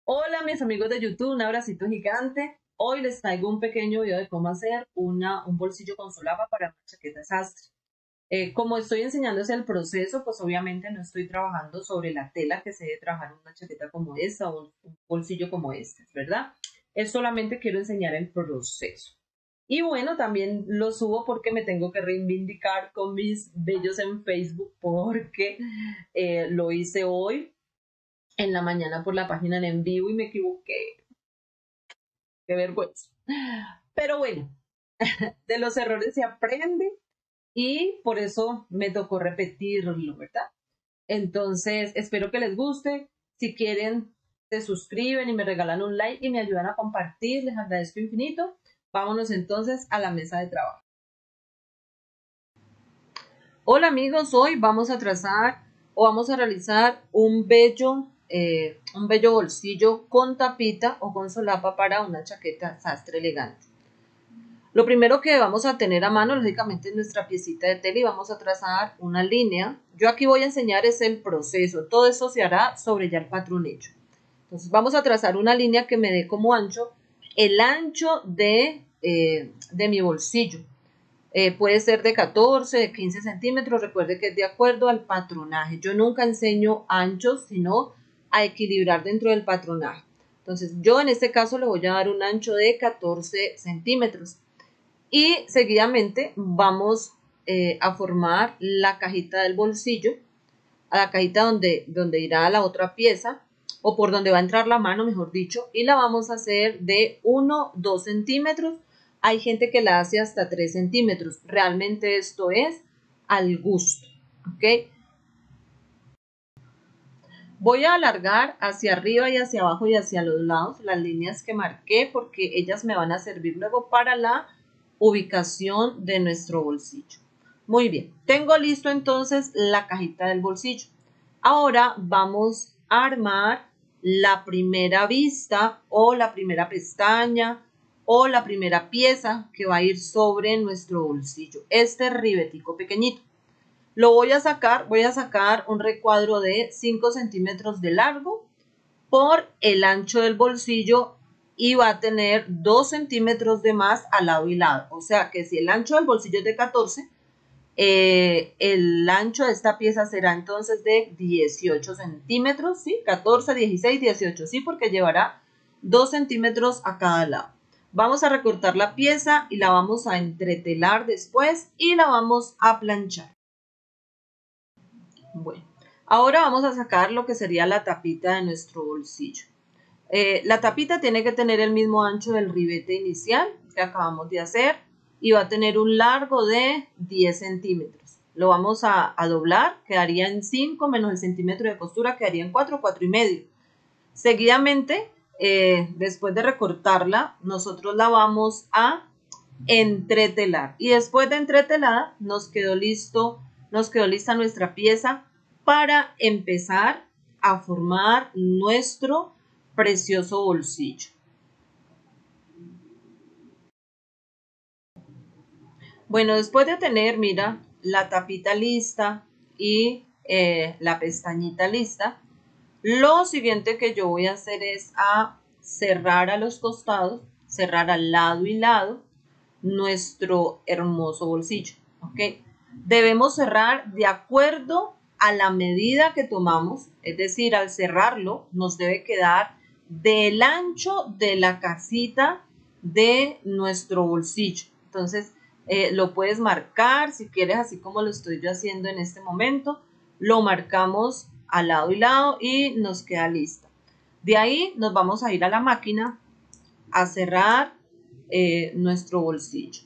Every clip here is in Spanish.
Hola mis amigos de YouTube, un abracito gigante. Hoy les traigo un pequeño video de cómo hacer un bolsillo con solapa para una chaqueta sastre. Como estoy enseñándoles el proceso, pues obviamente no estoy trabajando sobre la tela que se debe trabajar en una chaqueta como esta o un bolsillo como este, ¿verdad? Es solamente quiero enseñar el proceso. Y bueno, también lo subo porque me tengo que reivindicar con mis bellos en Facebook porque lo hice hoy en la mañana por la página en vivo y me equivoqué. Qué vergüenza. Pero bueno, de los errores se aprende y por eso me tocó repetirlo, ¿verdad? Entonces, espero que les guste. Si quieren, se suscriben y me regalan un like y me ayudan a compartir. Les agradezco infinito. Vámonos entonces a la mesa de trabajo. Hola amigos, hoy vamos a trazar o vamos a realizar un bello bolsillo con tapita o con solapa para una chaqueta sastre elegante. Lo primero que vamos a tener a mano, lógicamente, es nuestra piecita de tela y vamos a trazar una línea. Yo aquí voy a enseñar es el proceso, todo eso se hará sobre ya el patrón hecho. Entonces vamos a trazar una línea que me dé como ancho el ancho de mi bolsillo. Puede ser de 14, de 15 centímetros, recuerde que es de acuerdo al patronaje. Yo nunca enseño anchos, sino a equilibrar dentro del patronaje. Entonces yo en este caso le voy a dar un ancho de 14 centímetros. Y seguidamente vamos a formar la cajita del bolsillo, a la cajita donde irá la otra pieza, o por donde va a entrar la mano, mejor dicho, y la vamos a hacer de 1-2 centímetros. Hay gente que la hace hasta 3 centímetros. Realmente esto es al gusto, ¿ok? Voy a alargar hacia arriba y hacia abajo y hacia los lados las líneas que marqué porque ellas me van a servir luego para la ubicación de nuestro bolsillo. Muy bien, tengo listo entonces la cajita del bolsillo. Ahora vamos a armar la primera vista o la primera pestaña o la primera pieza que va a ir sobre nuestro bolsillo. Este ribetico pequeñito. Lo voy a sacar un recuadro de 5 centímetros de largo por el ancho del bolsillo y va a tener 2 centímetros de más al lado y lado. O sea que si el ancho del bolsillo es de 14, el ancho de esta pieza será entonces de 18 centímetros, ¿sí? 14, 16, 18, ¿sí? Porque llevará 2 centímetros a cada lado. Vamos a recortar la pieza y la vamos a entretelar después y la vamos a planchar. Bueno, ahora vamos a sacar lo que sería la tapita de nuestro bolsillo. La tapita tiene que tener el mismo ancho del ribete inicial que acabamos de hacer y va a tener un largo de 10 centímetros. Lo vamos a doblar, quedaría en 5 menos el centímetro de costura, quedaría en 4, 4 y medio. Seguidamente, después de recortarla, nosotros la vamos a entretelar y después de entretelada nos quedó lista nuestra pieza para empezar a formar nuestro precioso bolsillo. Bueno, después de tener, mira, la tapita lista y la pestañita lista, lo siguiente que yo voy a hacer es a cerrar a los costados, cerrar al lado y lado nuestro hermoso bolsillo, ¿ok? Debemos cerrar de acuerdo a la medida que tomamos, es decir, al cerrarlo nos debe quedar del ancho de la casita de nuestro bolsillo. Entonces, lo puedes marcar si quieres, así como lo estoy yo haciendo en este momento. Lo marcamos al lado y lado y nos queda lista. De ahí nos vamos a ir a la máquina a cerrar nuestro bolsillo.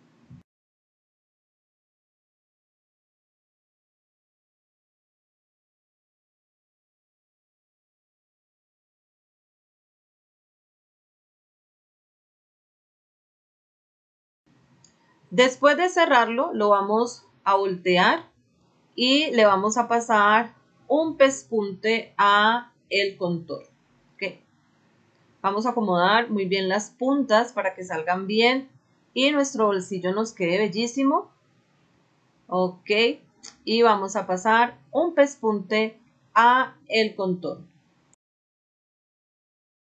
Después de cerrarlo, lo vamos a voltear y le vamos a pasar un pespunte a el contorno. ¿Okay? Vamos a acomodar muy bien las puntas para que salgan bien y nuestro bolsillo nos quede bellísimo. Ok, y vamos a pasar un pespunte a el contorno.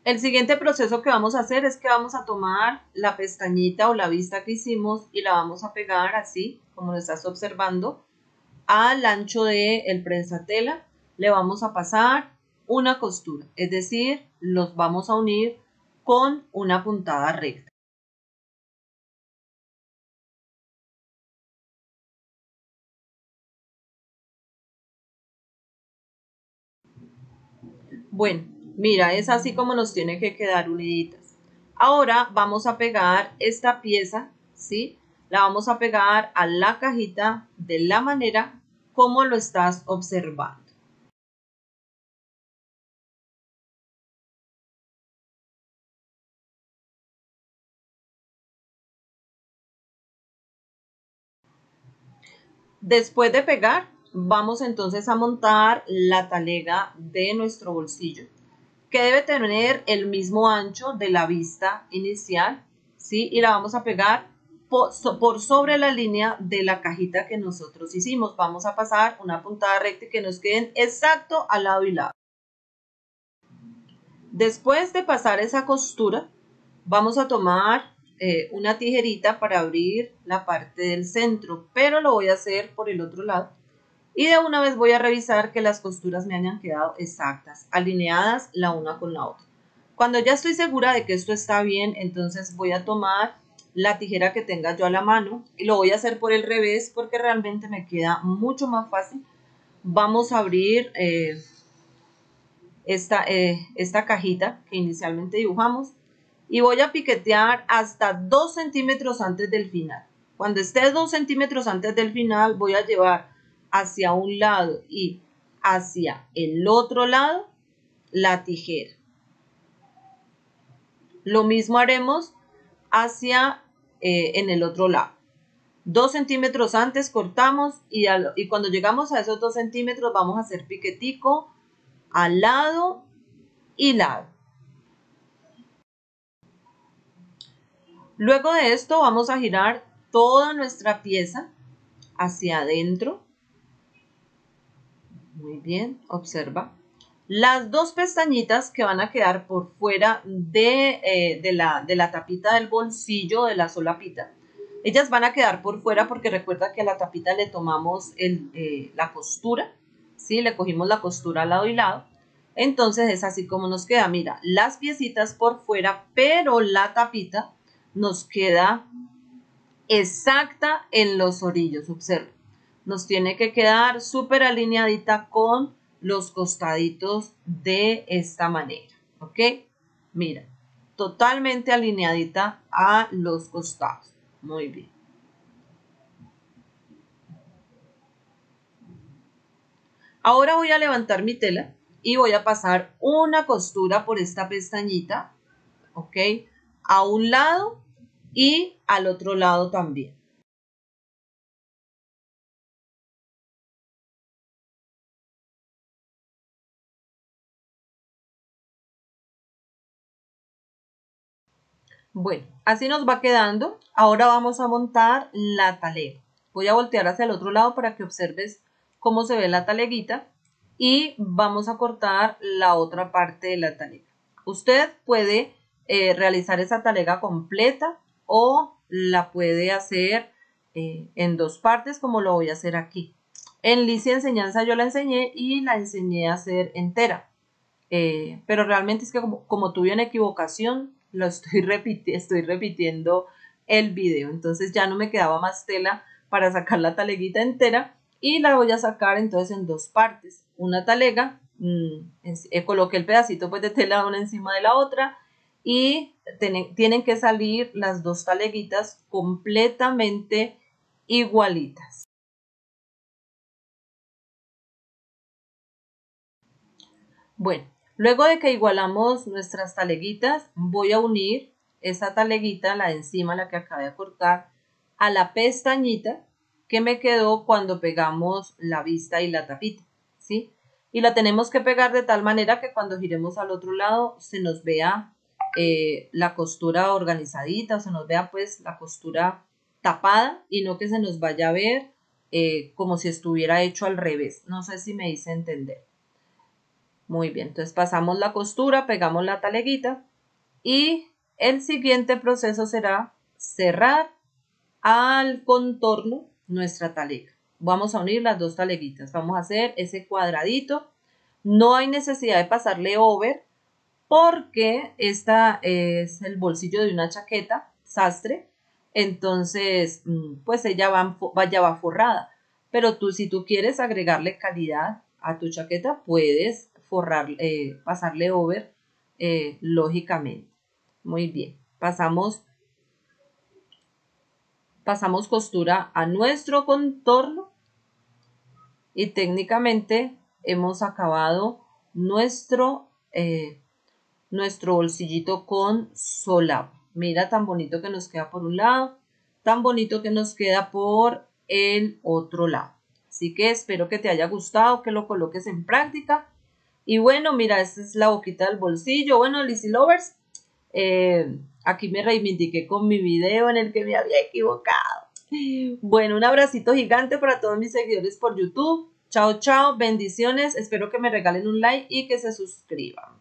El siguiente proceso que vamos a hacer es que vamos a tomar la pestañita o la vista que hicimos y la vamos a pegar así, como lo estás observando, al ancho del prensatela. Le vamos a pasar una costura, es decir, los vamos a unir con una puntada recta. Bueno, mira, es así como nos tiene que quedar uniditas. Ahora vamos a pegar esta pieza, ¿sí? La vamos a pegar a la cajita de la manera como lo estás observando. Después de pegar, vamos entonces a montar la talega de nuestro bolsillo, que debe tener el mismo ancho de la vista inicial, ¿sí? Y la vamos a pegar por sobre la línea de la cajita que nosotros hicimos. Vamos a pasar una puntada recta y que nos queden exacto al lado y lado. Después de pasar esa costura, vamos a tomar una tijerita para abrir la parte del centro, pero lo voy a hacer por el otro lado. Y de una vez voy a revisar que las costuras me hayan quedado exactas, alineadas la una con la otra. Cuando ya estoy segura de que esto está bien, entonces voy a tomar la tijera que tenga yo a la mano y lo voy a hacer por el revés porque realmente me queda mucho más fácil. Vamos a abrir esta cajita que inicialmente dibujamos y voy a piquetear hasta 2 centímetros antes del final. Cuando esté 2 centímetros antes del final voy a llevar hacia un lado y hacia el otro lado la tijera. Lo mismo haremos hacia en el otro lado. 2 centímetros antes cortamos y cuando llegamos a esos 2 centímetros vamos a hacer piquetico al lado y lado. Luego de esto vamos a girar toda nuestra pieza hacia adentro. Muy bien, observa. Las dos pestañitas que van a quedar por fuera de la tapita del bolsillo, de la solapita, ellas van a quedar por fuera porque recuerda que a la tapita le tomamos la costura, ¿sí? Le cogimos la costura al lado y lado. Entonces es así como nos queda. Mira, las piecitas por fuera, pero la tapita nos queda exacta en los orillos. Observa, nos tiene que quedar súper alineadita con los costaditos de esta manera, ¿ok? Mira, totalmente alineadita a los costados. Muy bien. Ahora voy a levantar mi tela y voy a pasar una costura por esta pestañita, ¿ok? A un lado y al otro lado también. Bueno, así nos va quedando. Ahora vamos a montar la talega. Voy a voltear hacia el otro lado para que observes cómo se ve la taleguita y vamos a cortar la otra parte de la talega. Usted puede realizar esa talega completa o la puede hacer en dos partes como lo voy a hacer aquí. En Licia Enseñanza yo la enseñé y la enseñé a hacer entera. Pero realmente es que como tuve una equivocación, lo estoy repitiendo el video. Entonces ya no me quedaba más tela para sacar la taleguita entera y la voy a sacar entonces en dos partes. Una talega, coloqué el pedacito pues de tela una encima de la otra y tienen que salir las dos taleguitas completamente igualitas. Bueno, luego de que igualamos nuestras taleguitas, voy a unir esa taleguita, la de encima, la que acabé de cortar, a la pestañita que me quedó cuando pegamos la vista y la tapita, ¿sí? Y la tenemos que pegar de tal manera que cuando giremos al otro lado se nos vea la costura organizadita, se nos vea pues la costura tapada y no que se nos vaya a ver como si estuviera hecho al revés. No sé si me hice entender. Muy bien, entonces pasamos la costura, pegamos la taleguita y el siguiente proceso será cerrar al contorno nuestra talega. Vamos a unir las dos taleguitas, vamos a hacer ese cuadradito. No hay necesidad de pasarle over porque esta es el bolsillo de una chaqueta sastre, entonces pues ella va forrada. Pero tú, si tú quieres agregarle calidad a tu chaqueta, puedes pasarle over, lógicamente. Muy bien, pasamos costura a nuestro contorno y técnicamente hemos acabado nuestro bolsillito con solapa. Mira tan bonito que nos queda por un lado, tan bonito que nos queda por el otro lado. Así que espero que te haya gustado, que lo coloques en práctica. Y bueno, mira, esta es la boquita del bolsillo. Bueno, Lizzy Lovers, aquí me reivindiqué con mi video en el que me había equivocado. Bueno, un abracito gigante para todos mis seguidores por YouTube. Chao, chao, bendiciones. Espero que me regalen un like y que se suscriban.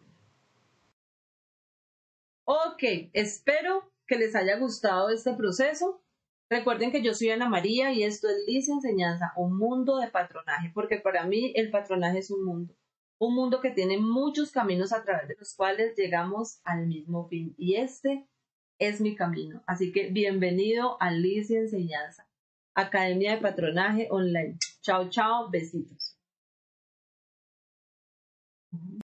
Ok, espero que les haya gustado este proceso. Recuerden que yo soy Ana María y esto es Lizzy Enseñanza, un mundo de patronaje, porque para mí el patronaje es un mundo que tiene muchos caminos a través de los cuales llegamos al mismo fin y este es mi camino. Así que bienvenido a Lizzy Enseñanza, Academia de Patronaje Online. Chao, chao, besitos.